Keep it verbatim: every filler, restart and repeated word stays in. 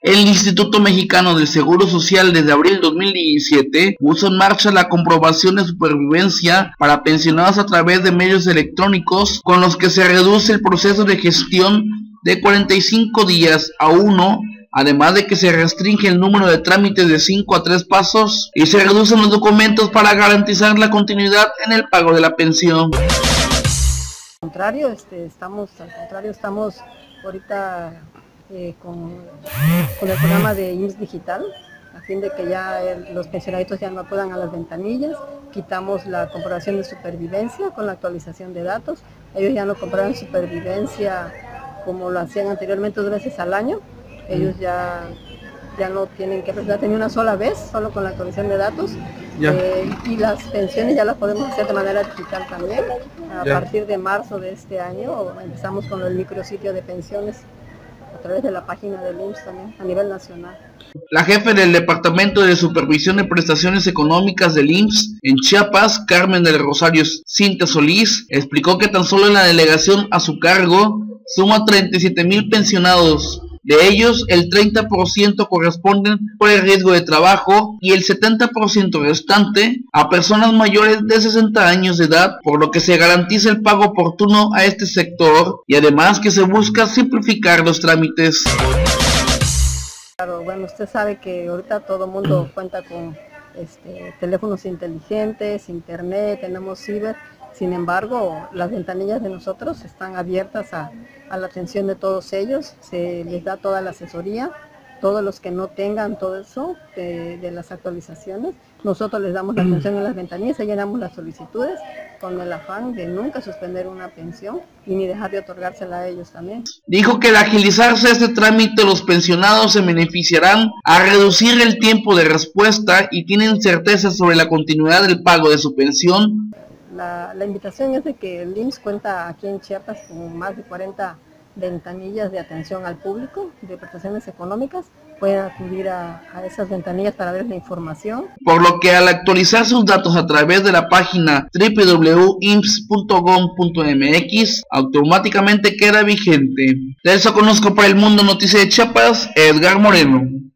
El Instituto Mexicano del Seguro Social desde abril de dos mil diecisiete puso en marcha la comprobación de supervivencia para pensionados a través de medios electrónicos, con los que se reduce el proceso de gestión de cuarenta y cinco días a uno, además de que se restringe el número de trámites de cinco a tres pasos y se reducen los documentos para garantizar la continuidad en el pago de la pensión. Al contrario, este, estamos, al contrario, estamos ahorita eh, con, con el programa de I M S S Digital, a fin de que ya el, los pensionaditos ya no acudan a las ventanillas. Quitamos la comprobación de supervivencia con la actualización de datos. Ellos ya no comprueban supervivencia como lo hacían anteriormente dos veces al año. Ellos ya, ya no tienen que presentar ni una sola vez, solo con la actualización de datos. Eh, y las pensiones ya las podemos hacer de manera digital también. A ya. partir de marzo de este año empezamos con el micrositio de pensiones a través de la página del I M S S también, a nivel nacional. La jefe del Departamento de Supervisión de Prestaciones Económicas del I M S S en Chiapas, Carmen del Rosario Cinta Solís, explicó que tan solo en la delegación a su cargo suma treinta y siete mil pensionados. De ellos, el treinta por ciento corresponden por el riesgo de trabajo y el setenta por ciento restante a personas mayores de sesenta años de edad, por lo que se garantiza el pago oportuno a este sector y además que se busca simplificar los trámites. Claro, bueno, usted sabe que ahorita todo el mundo cuenta con este, teléfonos inteligentes, internet, tenemos ciber. Sin embargo, las ventanillas de nosotros están abiertas a, a la atención de todos ellos, se les da toda la asesoría, todos los que no tengan todo eso de, de las actualizaciones, nosotros les damos la atención en las ventanillas y llenamos las solicitudes con el afán de nunca suspender una pensión y ni dejar de otorgársela a ellos también. Dijo que al agilizarse este trámite los pensionados se beneficiarán a reducir el tiempo de respuesta y tienen certeza sobre la continuidad del pago de su pensión. La, la invitación es de que el I M S S cuenta aquí en Chiapas con más de cuarenta ventanillas de atención al público de prestaciones económicas. Pueden acudir a, a esas ventanillas para ver la información. Por lo que al actualizar sus datos a través de la página doble u doble u doble u punto i m s s punto gov punto m x, automáticamente queda vigente. De eso conozco para el Mundo Noticias de Chiapas, Edgar Moreno.